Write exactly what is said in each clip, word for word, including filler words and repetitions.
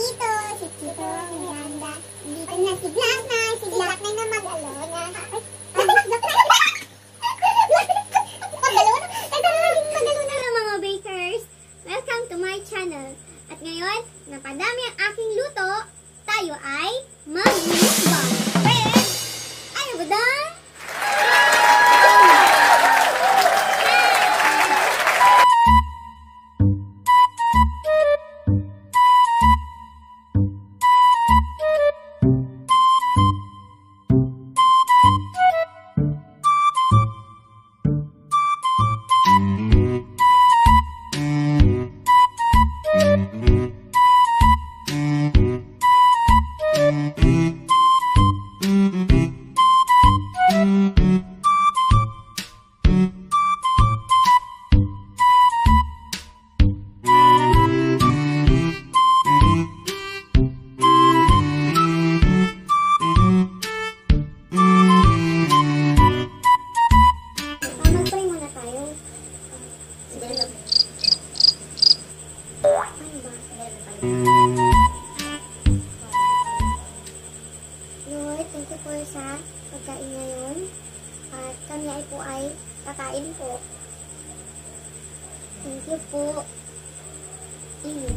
Tito, si Tito, Miranda. Dito na si Black Knight, si Black Knight na mag-alona. Ay, Black Knight. Mag-alona? Ito na naging mag-alona ng mga bakers. Welcome to my channel. At ngayon, napadami ang aking luto. Tayo ay mag-mukbang. With, ano ba dang? Lord, thank you po sa pagkain ngayon. At kami ay po ay kakain po. Thank you po. Mm.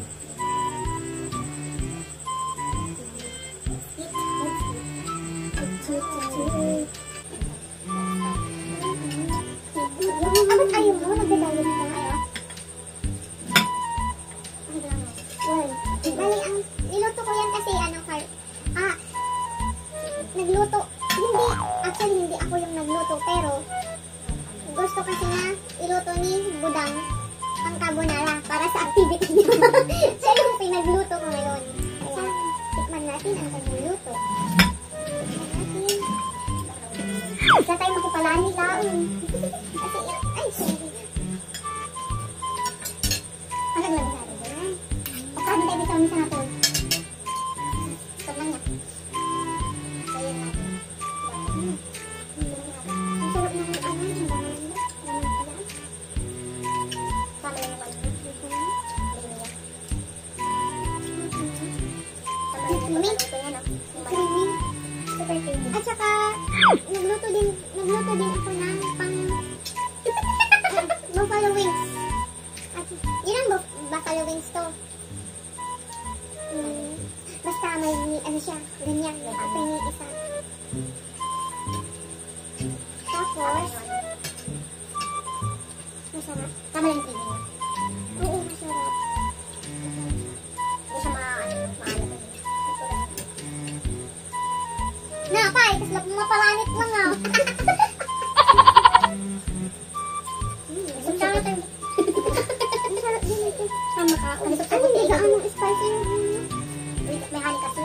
Abot ayaw mo? Nagdadayot ka? Well, bali, ang niluto ko yan kasi ano, car ah, nagluto, hindi, actually hindi ako yung nagluto, pero gusto kasi na iluto ni Budang ang carbonara para sa activity niya. Siya yung pinagluto ko ngayon. Kaya, tikman natin ang kanyang luto. Tikman natin. Isa tayo makipalani lang. Kasi, ay, sorry. Ano lang natin? Paano tayo bitaw niya sa natin? Stop lang niya. Sayan natin. Ang sarap na ng ano, yung banana. Banana pala. Sama lang yung banana. Creamy. Creamy. Super creamy. At saka, nagluto din, nagluto din ako ng pang buffalo wings. At yun ang buffalo wings to. Hmm, basta may ano siya, ganyan, may apay ni isa. Tapos, masarap. Tama lang yung tigil niya. Oo, masarap. Hindi siya ma-ano, maalat. Nakay, kasi lang mapalanit lang ah. Hmm, masarap tayo. Masarap din ito. Sama ka. Ano, hindi ka anong spicy yung may honey kasi.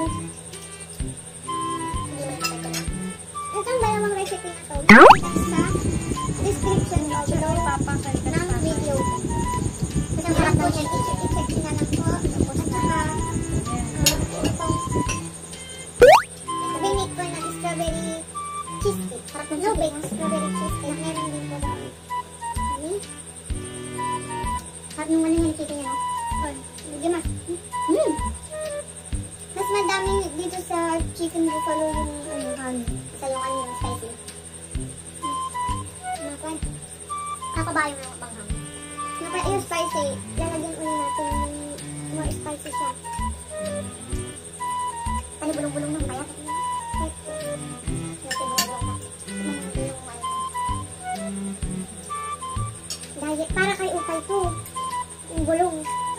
Hindi mo naman ito na. Ito ang bayamang recipe na ito. Sa description below ng video. Kasi ang harap daw siya, i-check na lang po. Tapos saka, itong binake ko na strawberry cheesecake. Harap ng no-bake strawberry cheesecake. Meron din po daw. Honey. Harap nung ano yung nakikita niya, no? Hindi mas. Hmm. Mas madami dito sa chicken buffalo yung ano, honey. Sa yung ano yung spicy. Nakwan. Kakabayo na yung panghang. Nakwan, ayun spicy. Lalagyan ulit natin yung more spicy siya. Ano bulong-bulong ng bayat? Diet. Para kay ukay to. Yung bulong.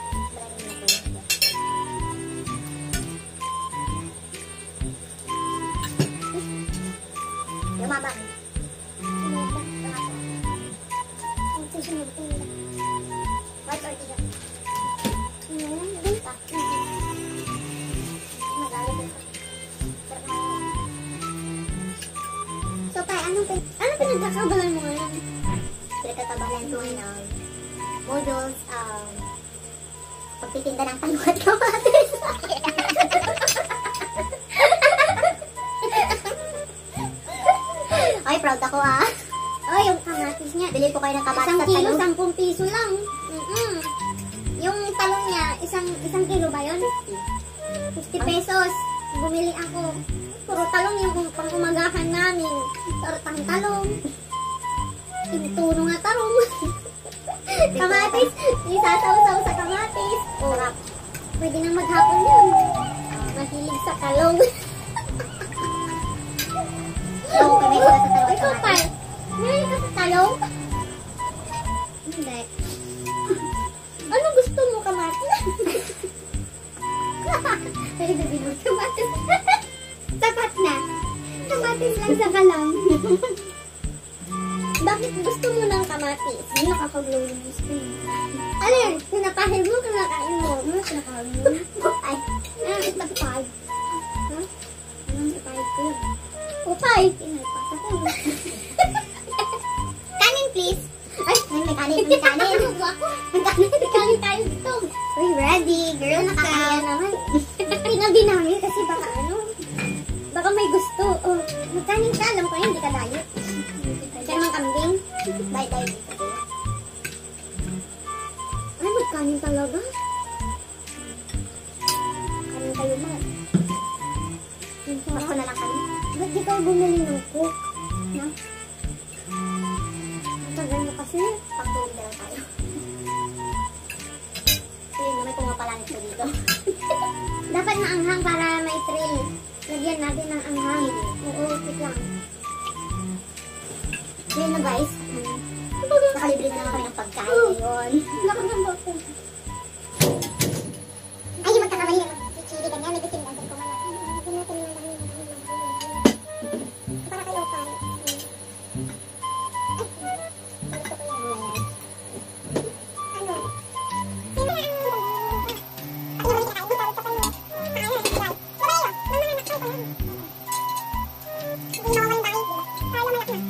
Lumabang. Lumabang. Ang susunod ko nila. White or tiga? Ano? Doon pa. Magalit ito. So, kaya anong pin... Anong pinagkakabalan mo ngayon? Pinagkakabalan ko ngayon. Noodles, um... pagtitinda ng talong at kamatis. Ay, proud ako ah. Ay, yung kamatis niya. Bili po kayo ng kamatis sa talong. Isang kilo, sampung piso lang. Mm -mm. Yung talong niya, isang isang kilo ba yun? fifty. fifty pesos. Bumili ako. Puro talong yung pang-umagahan namin. Tortang talong. Inturo nga tarong. Kamatis. Isasaw-saw sa kamatis. O, pwede nang maghapon yun. Mahilig sa talong. Oo, kami ko sa talong. Ikaw pa. Mahilig ka sa talong? Hindi. Ano gusto mo, kamatis? Ay, nabinod kamatis. Sapat na. Kamatis lang sa kalam. Bakit gusto mo ng kamatis? Ay, nakakaglow yung gusto mo. Alin? Pinapahid mo, kinakain mo. Ano, kinakain mo? Ay, ano, itapahid. Ha? Anong itapahid ko yun? Upay! Pinapasa ko. Kanin, please. Ay, may may kanin, may kanin. May kanin, may kanin tayo dito. Uy, ready, girl. Nakakaya naman. Pinabi namin kasi baka ano, baka may gusto. Oh, magkanin ka, alam ko yun, hindi ka diet. Siya naman kambing. Bye, bye. Ay, magkanin talaga. Kanin kayo ma. Basta na lang kami. Ba't di kayo bumili ng cook? Na? Matagal na kasi. Pagtulog na lang tayo. Sige, may pumapalangit ko dito. Dapat maanghang para may thrill. Lagyan natin ng anghang. Oo, wait lang. Ngayon na guys, nakalibre na naman kami ng pagkain ngayon. Wala ka ng bako. Ay, yung magkakamali na mag-chili ka niya, may gusto yung ko man. Lagyan natin yung dami. Para kayo pa. Ay, gusto ko yung ano? Sino ang at naman yung kain, para ito kayo. Paano na sila? Mabayo! Mama na nakay ko lang. Hindi naman dahil, diba? Para malak na.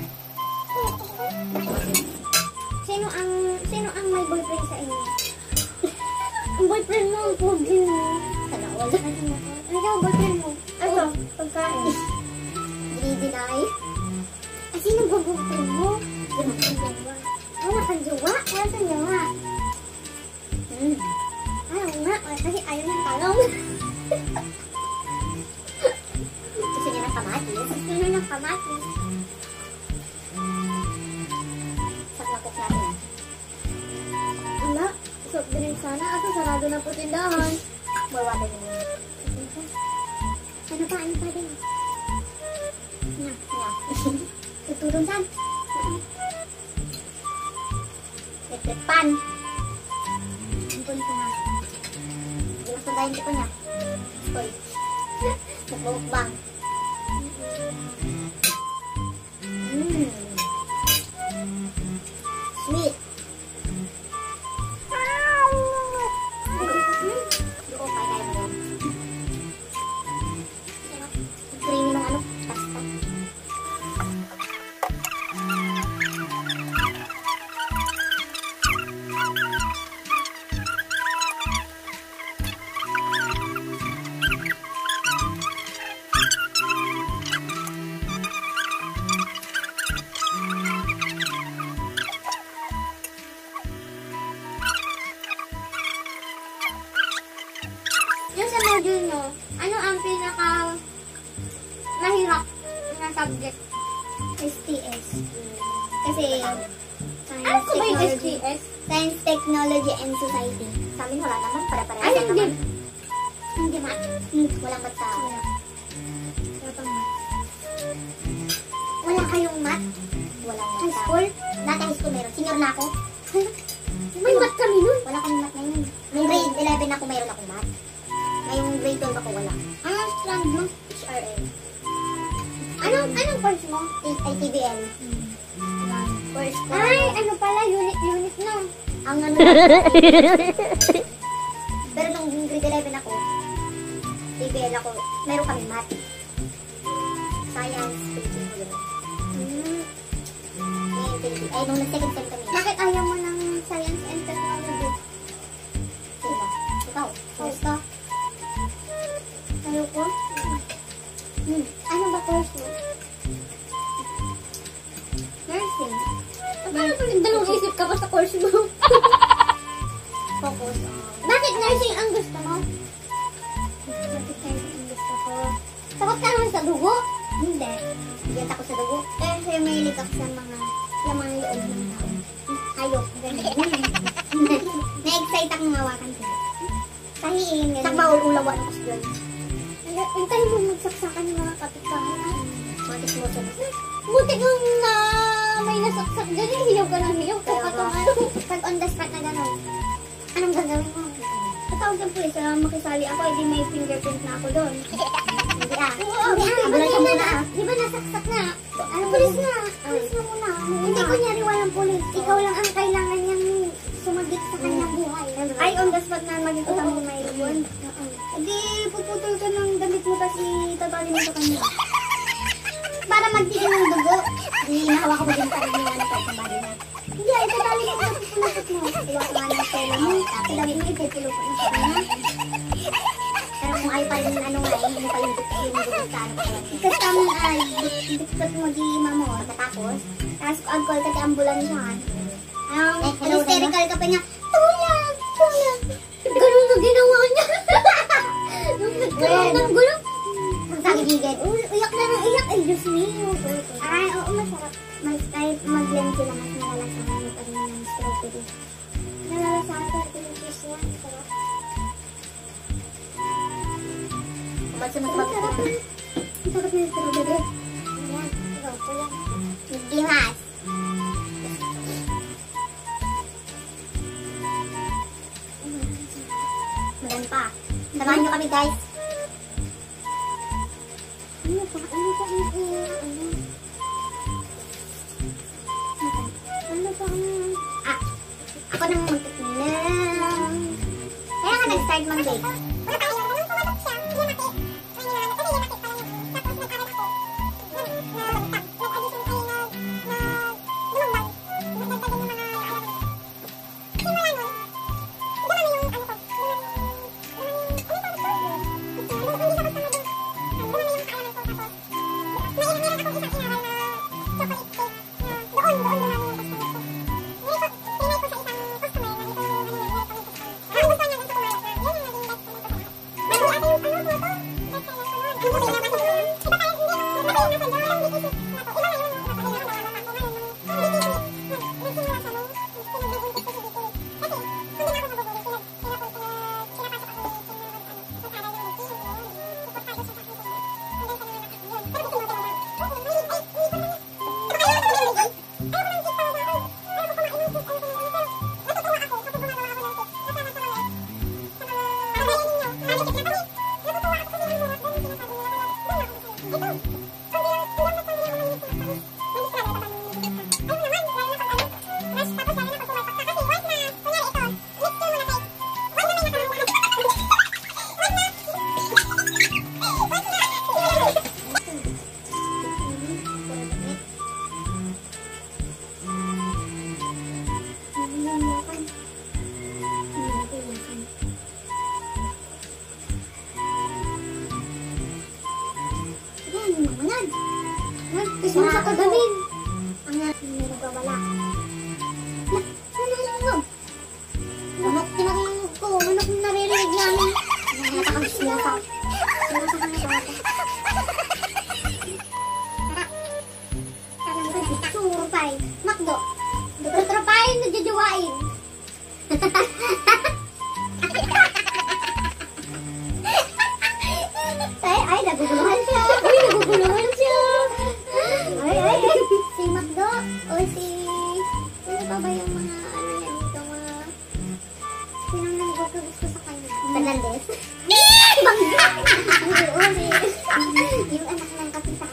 Sino ang sino ang may boyfriend sa inyo? Ang boyfriend mo, ang pogi mo. Sana all. Ano yung boyfriend mo? Ano? Pagkain. Dinideny. Ah, sino ba boyfriend mo? Ano kang jowa? Ano kang jowa? Ano kang jowa? Hmm. Ayaw nga, kasi ayaw ng talong. Gusto niya ng kamatis. Gusto na ng kamatis. Saklakok natin. Wala. Soft drink sana. Ako, sarado na po tindahan. More water din yun. Ano pa? Ano pa din? Na. Nga. Tutulong saan? Electric pan. Ampun ko nga. Hindi mas sundayin ko niya. Stoy. Nagbukbang. Mmm. Sweet. Doon, kaya kaya mo yan. Creamy ng ano, pasta. Yung sa module nyo, ano ang pinaka mahirap na subject? S T S. Kasi, Science, ano ko ba yung S technology. T S? Science, Technology, and Society. Sa amin wala naman, para-para. Ay, hindi. Hindi ma. Hmm, walang ba't sa Wala. Wala pang math. Wala kayong math? walang High ba't sa school? Dati high school meron. Senior na ako. May math kami nun. Wala kami math ngayon. Nung grade eleven ako, mayroon akong math. Ngayong grade twelve ako, wala. Anong strand mo? H R M. Anong, anong course mo? I T B L. First ko. Ay, ano pala, unit-unit no. Ang ano Pero nung grade eleven ako, T B L ako, meron kami math. Science, painting ko yun. Hmm. Ngayon, painting. Ay, nung nag-second sem kami. Bakit ayaw mo ng science and technology? Sino ba? Ikaw. First ka. Ayaw ko? Hmm. Ano ba course mo? Nursing. Paano kung nagdalawang isip ka pa sa course mo? Focus on... Bakit nursing ang gusto mo? dugo? Hindi. Hindi ako sa dugo. Kasi may likap sa mga lamang loob ng tao. Ayok, ganun. Na-excite akong hawakan ko. Kahiin, ganun. Sa maululawan ako siya. Ang tayo mo magsaksakan ng mga kapitbahay. Matis mo siya. Buti kung na may nasaksak dyan, hiyaw ka ng hiyaw. Kaya pa, pag on the spot na gano'n, anong gagawin mo? Tatawag ng pulis, uh, makisali ako, edi may fingerprint na ako doon. Hindi ah. Hindi ah. Abulay ka muna ah. Di ba nasaksak na? Ano pulis na? Pulis na muna. Hindi kunyari walang pulis. Ikaw lang ang kailangan niyang sumagit sa kanyang buhay. Ay, on the spot na magiging mo may yun. Hindi, puputol ka ng damit mo kasi itatali mo sa kanya. Para magtigil ng dugo. Hindi, nahawa ko mo din pa rin yung ano sa body na. Hindi, ay tatali mo sa pupulupot mo. Iwa ko nga ng tela mo. Dami mo ipupulupot mo sa kanya. Pero kung ayaw pa rin ano nga, hindi mo pa yung dugo sa ano. Kasi kami ay, diktot mo di mamo. Tapos, tapos alcohol kasi ambulansyahan. Um, hysterical ka pa niya. Tulang! Tulang! Ganun na ginawa niya. Nung nagkaroon ng gulo. Ang sagigigit. Iyak na ng iyak. Ay, Diyos me. Ay, oo, masarap. Mas kahit mag-lem sila, mas nalalasahan mo pa rin ng strawberry. Nalalasahan ko rin yung juice niya. Sarap. Ba't sa masarap? Ang sarap ng strawberry. Ayan. Ito, ito yan. Nagdimas. Magan pa. Samahan nyo kami, guys. Ano pa? Ano pa? Ano pa? Ano pa? Ah, ako nang magtitinang. Kaya ka nag-start mag-bake. Wala pa, ayun, nung pumatok siya, hinakit. May hinakit, kasi hinakit pa lang yun. Tapos nag-aral ako. Nag-tag, nag-addition kayo, nag, nag, lumambay. Nagdagdagan yung mga naalala ko. Simula nun, dumami yung ano ko. Dumami, dumami, ano pa ito? Hindi sa customer doon. Dumami yung kaalaman ko. Tapos, may meron akong isang inaral na chocolate cake na doon, doon dumami yung customer ko. Ngayon ko, tinay ko sa isang customer na ito yung ano niya, meron kami customer. Parang gusto niya gusto kumalat na, yan yung naging best seller ko sa lahat. Bago ate yung ano po ito, best seller ko nun. Ang buti na kasi doon, iba tayo, hindi, nagpatayin nasa doon, ang B T C na to. Iba na yun, nagpatayin na wala pa ako ngayon, nung B T C, nagsimula siya nung pinag-buntis ko si B T. Kasi, kung din ako magugulit, pinag, pinapul, pinag, pinapasok ako ni Kim na mag-aral yung B T C, yun, suportado siya sa akin sa hanggang sa nanganak ako yun. Pero gusto mo talaga, oo, may ay, hindi ko na niya. Ito kayo, ito na yung cake. Ayaw ko ng cake para sa akin. Ayaw ko kumain ng cake, ayaw ko ng ano, pero natutuwa ako kapag gumagawa ako ng cake. Kasama sa mga, sa mga kakainin niyo, malikit na kami. Natutuwa ako kasi yung mga ganun sinasabi nila, kaya doon ako masaya. Ito, kundi lang, kundi lang pag hindi ako mahilig sa matamis. Mahilig ka na, dapat mahilig ka. Ayaw naman, lalo na pag ano, mas tapos lalo na pag pumalpak ka. Kasi once na, kunyari ito, mixture mo na cake, once na may nakaluhan. Once na, once na, Tapos mo sa kagamin. Ang may nagwawala. Nananangog. Manok tinanangog ko. Manok naririnig namin. Natakang sinasa. Sinasa ka na ba ako? Surpay. Makdo. Tutropayin na jajawain. Ay, ay, naguguluhan siya. Uy, naguguluhan siya. Ay, ay, ay. Si Makdo o si... Ano pa ba yung mga ano yan dito? Mga... Sinong naggugusto sa kanya? Fernandez? Bangga! Hindi, o si... Yung anak ng kapitan.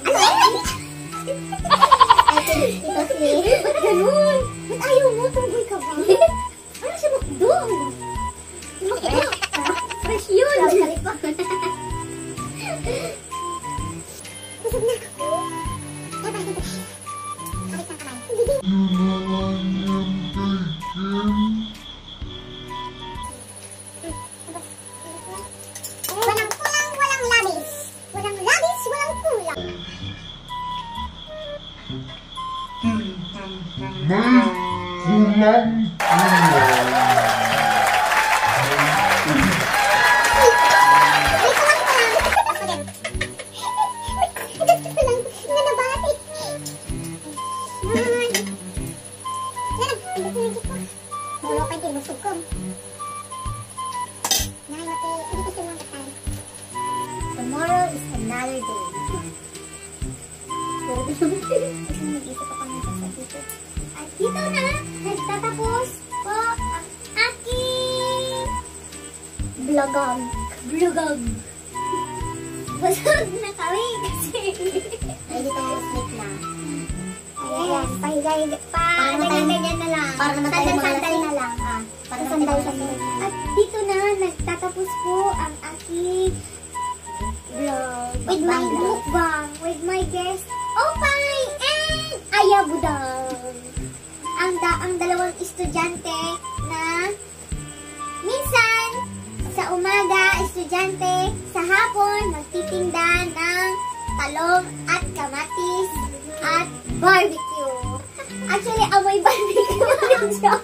Ay, ito si... Ba't ganun? Ba't ayaw mo? Tunggoy ka ba? Ano si Makdo? Si Makdo? Fresh yun! Sabi pa. busog na ako. Kaya tayo dito. Balik ng kamay. Walang kulang, walang labis. Walang labis, walang kulang. May kulang May kulang-kulang. Ako din. Another day. Pero kasi nag-isip ako ng sasabi ko. At dito na, nagtatapos po ang aking vlogag. Vlogag. Busog na kami kasi. Ay, dito mo sleep na. Ayan, pahiga-higa. Pa-ganyan na lang. Para naman tayo mga Sandal na lang. Ah, para naman Sandal tayo sa mga At dito na, nagtatapos po ang aking vlog. With my Mukbang. mukbang. With my guest, Opay and Ayabudang. Ang, da ang dalawang estudyante na minsan sa umaga, estudyante, sa hapon, magtitinda ng talong at kamatis at barbecue. Actually, amoy barbecue rin siya.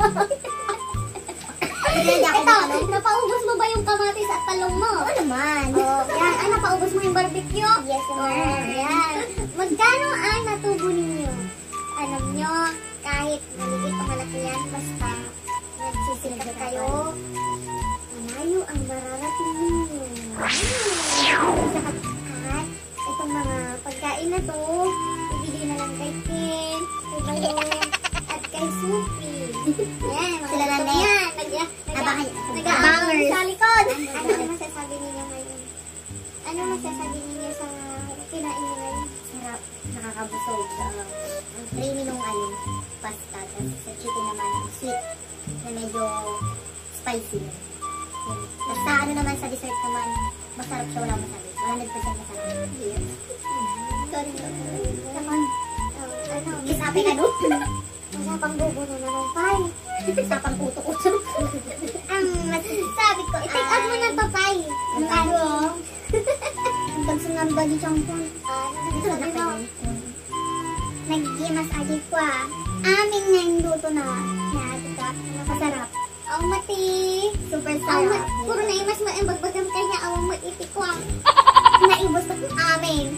Ito, napaubos mo ba yung kamatis at talong mo? Oo naman. Oh, yan. Ah, napaubos mo yung barbecue? Yes, Oh, ma'am. yan. Magkano ang natubo ninyo? Alam nyo, kahit maliit o malaki yan, basta nagsisikap kayo, malayo ang mararating ninyo. At itong mga pagkain na to, ibigay na lang kay Kim, kay Balong, at kay Suki. Yan, mga Sila na ito net. yan. Nag- Nabahay. nag- Nag-aangos sa likod. Ano ang masasabi ninyo ngayon? Ano masasabi ninyo sa kinain nyo ngayon? Sarap. Nakakabusog. Uh, ang creamy nung ano, pasta. Tapos sa chicken naman, sweet. Na medyo spicy. Yun. Tapos sa ano naman, sa dessert naman, masarap siya, wala masabi. one hundred percent masarap. Yes. Sorry, naman. Ano? Kisapi ka doon. Masapang bubo na naman, Pai. Sapang uto-uto. Ang masasabi ko, i-take out mo na to, Pai. Ang ano? Ang pagsungan ba di champon? Ah, ano sabi mo? Nag-gimas adik ko ah. Amin na yung luto na. Natika. Masarap. Ang mati. Super Ang sarap. mat. Puro na imas mo ang bagbagam kanya. Awang maitik ko ah. Naibos na amin.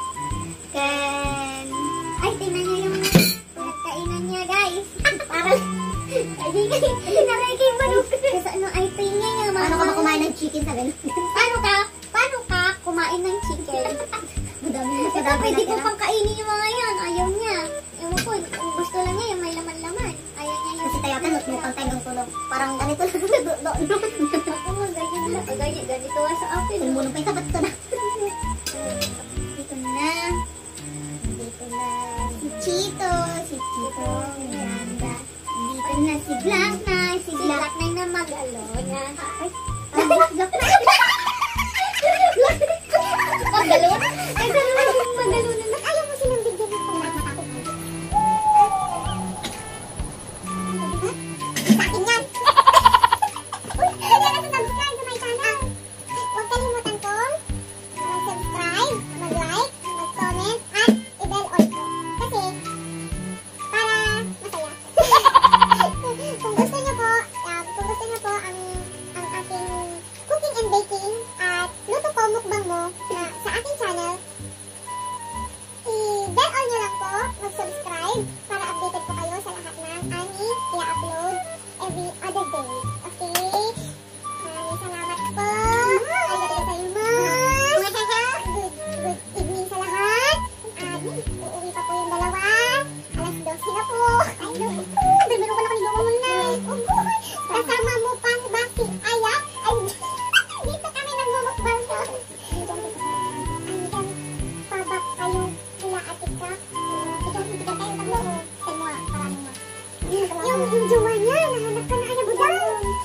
Kan. Ay, tingnan niyo yung pinagkainan niya, guys. Parang, ay, di kayo, naray kayo manok. Kasi ano, ay, tingnan niya, Paano ka ba kumain ng chicken sa ganun? Paano ka, paano ka kumain ng chicken? Madami na Ito, pwede ko pang kainin yung mga yan. Ayaw niya. Ewan ko, ang gusto lang niya yung may laman-laman. Ayaw niya yung... Kasi tayo ka nutmukan tayo ng tulog. Parang ganito lang. Ako nga, ganyan lang. Ganyan, ganito nga sa akin. Tulungan pa yung tapat ko na. Dito na. Dito na. Si Chito. Si Chito. Miranda. Dito na si Black Knight. Si Black Knight na mag-alo na. Ay, ah, Black Knight. Magalo? Ay, magalo na. Magalo na. Ba't ayaw mo silang bigyan ng pala? Sa akin yan. Uy, hindi na subscribe sa my channel. Huwag kalimutan kong mag-subscribe, mag-like, mag-comment, at i-bell all ko. Kasi, para masaya. Kung gusto niyo po, uh, kung gusto niyo po ang ang aking cooking and baking at luto ko, mukbang mo na sa aking channel, i-bell all nyo lang po, mag-subscribe para updated po kayo sa lahat ng aming i-upload every other day. Okay? Maraming salamat po. Arigatou gozaimasu. Good, good evening sa lahat. At uuwi pa po yung dalawa. alas dos na po. Ay, naku. Meron ko na kang lumunay. Kasama mo pang basi. Aya. Ay, dito kami nagmumukbang to. Andiyan, andiyan. Pabak kayo. Kila atika. Ikaw, hindi ka tayo tatlo. Send mo ah. Parang mo. Yung, yung jowa niya. Nahanap ka na kanya budang.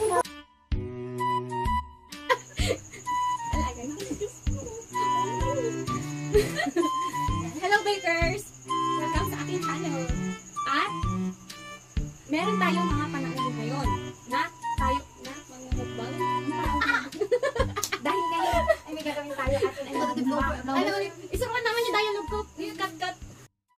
Hello bakers! Welcome sa aking channel. At meron tayong mga panauhin ngayon na tayo na mga mukbang. Dahil ngayon ay may gagawin tayo at ay mga mukbang. Ano ulit?